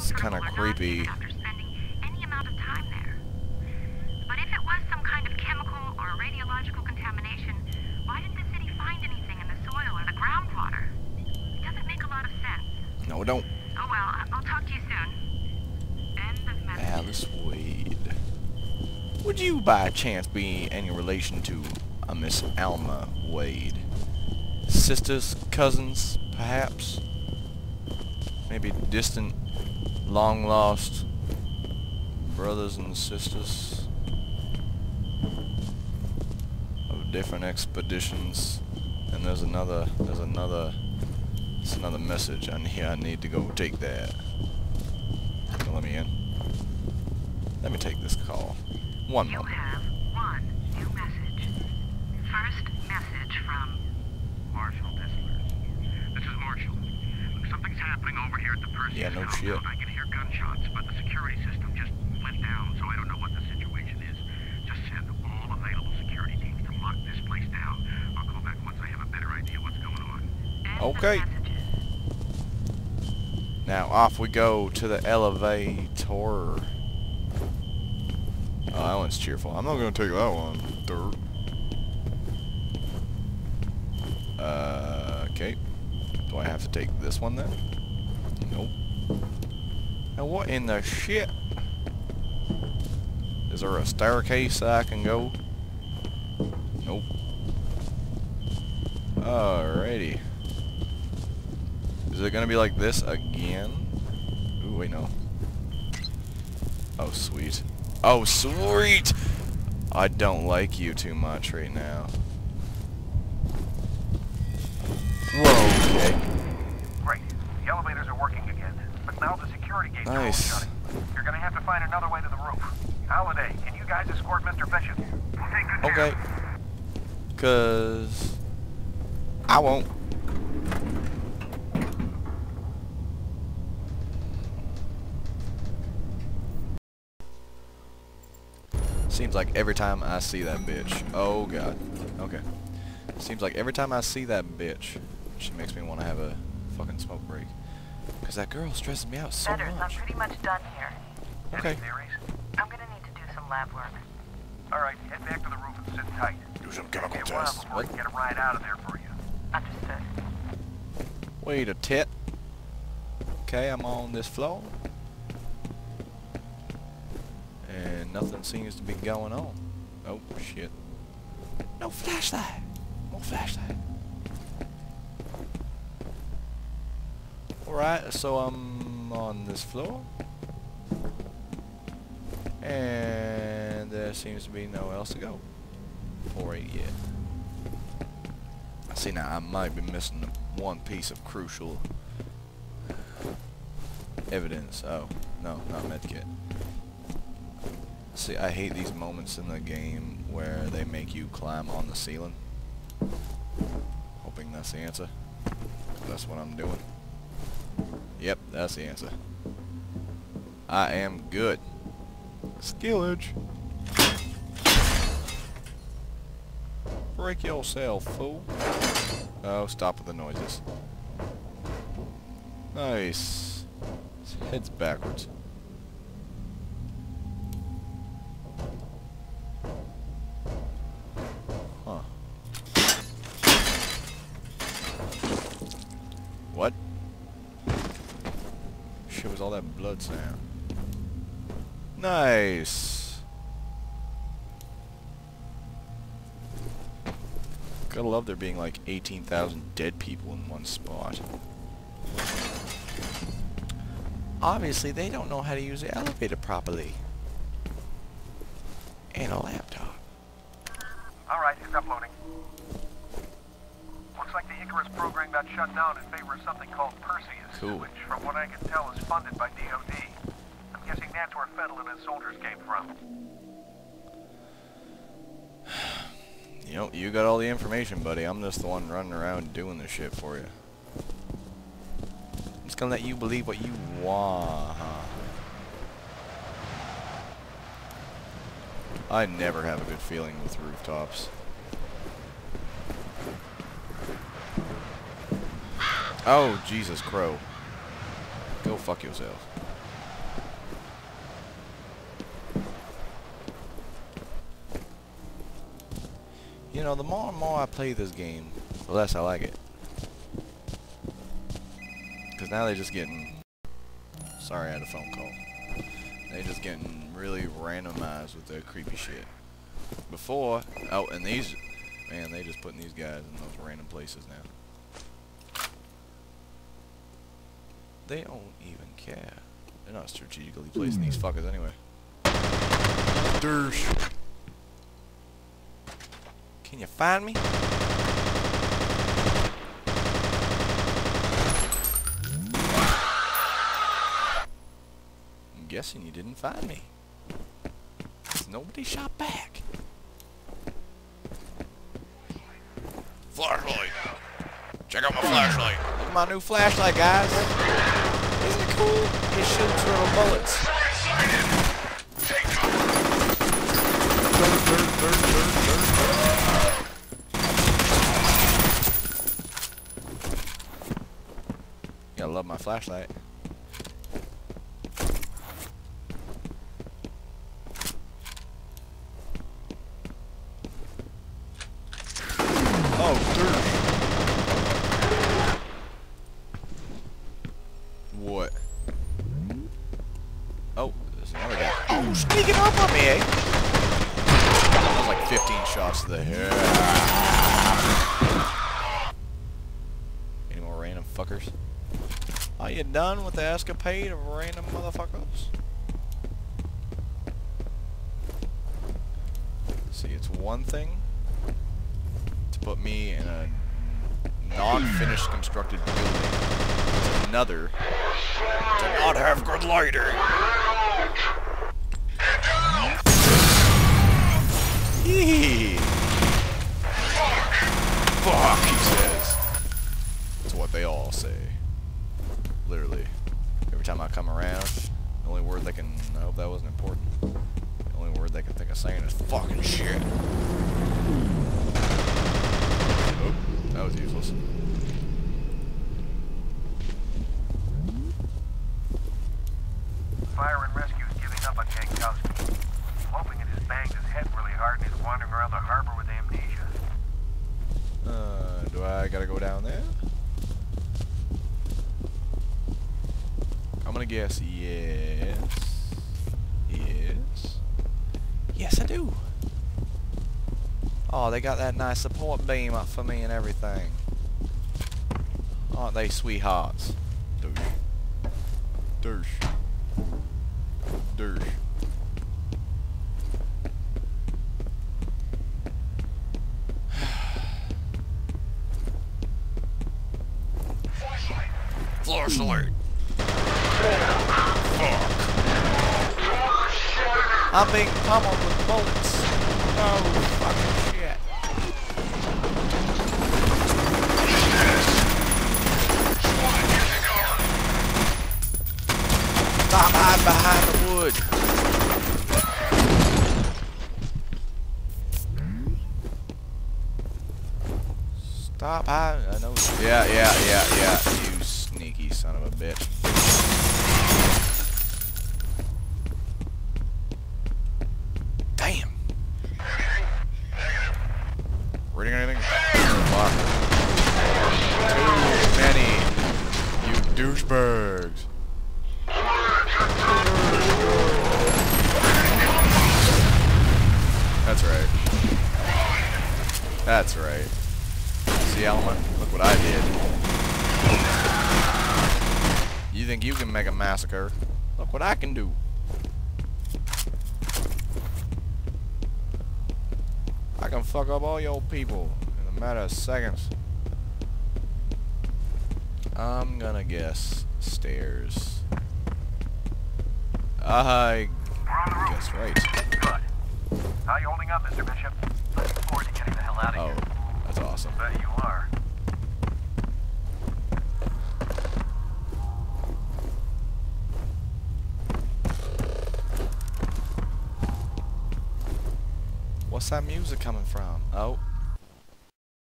It's kind of creepy. After spending any amount of time there. But if it was some kind of chemical or radiological contamination, why didn't the city find anything in the soil or the groundwater? It doesn't make a lot of sense. No, don't. Oh well, I'll talk to you soon. End of message. Alice Wade. Would you by chance be any relation to a Miss Alma Wade? Sisters, cousins, perhaps? Maybe distant, long-lost brothers and sisters of different expeditions. And there's another message on here. I need to go take that. So let me in. Let me take this call. One You moment. have one new message. First message from Marshall Distler. This is Marshall. Something's happening over here at the Perseus Yeah, no compound. shit. I can hear gunshots, but the security system just went down, so I don't know what the situation is. Just send all available security teams to lock this place down. I'll call back once I have a better idea what's going on. End Okay. of messages. Now off we go to the elevator. Oh, that one's cheerful. I'm not gonna take that one. Dirt. Okay. Do I have to take this one then? Nope. Now what in the shit? Is there a staircase that I can go? Nope. Alrighty. Is it gonna be like this again? Ooh, wait, no. Oh, sweet. Oh, sweet! I don't like you too much right now. Whoa, okay. Great. The elevators are working again, but now the security gates Nice. are all shut. You're gonna have to find another way to the roof. Halliday, can you guys escort Mr. Bishop? Take good care. Okay. 'Cause I won't. Seems like every time I see that bitch. Oh god. Okay. Seems like every time I see that bitch, she makes me want to have a fucking smoke break. 'Cause that girl stresses me out so Betters, I'm much. pretty much done here. Okay. Any theories? I'm gonna need to do some lab work. All right, head back to the roof and sit tight. Do some It'll chemical be a while tests. before What? we can get a ride out of there for you. Understood. Wait a tit. Okay, I'm on this floor. And nothing seems to be going on. Oh, shit. No flashlight. No flashlight. Alright, so I'm on this floor. And there seems to be nowhere else to go. Or yet. See, now I might be missing one piece of crucial evidence. Oh, no, not medkit. See, I hate these moments in the game where they make you climb on the ceiling. Hoping that's the answer. That's what I'm doing. Yep, that's the answer. I am good. Skillage. Break yourself, fool. Oh, stop with the noises. Nice. His head's backwards. Huh. What? Shit was all that blood sound. Nice. Gotta love there being like 18,000 dead people in one spot. Obviously, they don't know how to use the elevator properly. And a laptop. All right, it's uploading. Looks like the Icarus program got shut down in favor of something called Perseus, Cool. which, from what I can tell, is funded by DoD. I'm guessing that's where Fettel and his soldiers came from. You know, you got all the information, buddy. I'm just the one running around doing the shit for you. I'm just gonna let you believe what you want. I never have a good feeling with rooftops. Oh, Jesus Crow. Go fuck yourself. You know, the more and more I play this game, the less I like it. Because now they're just getting... Sorry, I had a phone call. They're just getting really randomized with their creepy shit. Before... Oh, and these... Man, they just putting these guys in those random places now. They don't even care. They're not strategically placing these fuckers anyway. Dersh. Can you find me? I'm guessing you didn't find me. 'Cause nobody shot back. Flashlight. Check out my flashlight. Look at my new flashlight, guys. Isn't it cool? It shoots little bullets. Yeah, I love my flashlight. Oh, dirt. What? Oh, there's another guy. Oh, sneaking up on me, eh? That was like 15 shots to the head. Any more random fuckers? Are you done with the escapade of random motherfuckers? See, it's one thing to put me in a non-finished constructed building. It's another to not have good lighting. Yee. Fuck, he says. That's what they all say. Literally. Every time I come around, the only word they can... I hope that wasn't important. The only word they can think of saying is fucking shit. Oh, that was useless. Fire and rescue is giving up on Jankowski. Hoping it has banged his head really hard and is wandering around the harbor with amnesia. Do I gotta go down there? I'm gonna guess yes. Yes. Yes, I do. Oh, they got that nice support beam up for me and everything. Aren't they sweethearts? Douche. Douche. Douche. Flashlight. Fuck. I'm being pummeled with bullets. Oh, fucking shit. Stop hiding behind the wood. Stop hiding. I know. Yeah. You sneaky son of a bitch. Damn. Reading anything? Too many. You douchebags. That's right. That's right. See, Element? Look what I did. You think you can make a massacre? Look what I can do. I can fuck up all your people in a matter of seconds. I'm gonna guess stairs. I guess right. Good. How you holding up, Mr. Bishop? Looking forward to getting the hell out of here. Oh, that's awesome. Bet you are. What's that music coming from? Oh.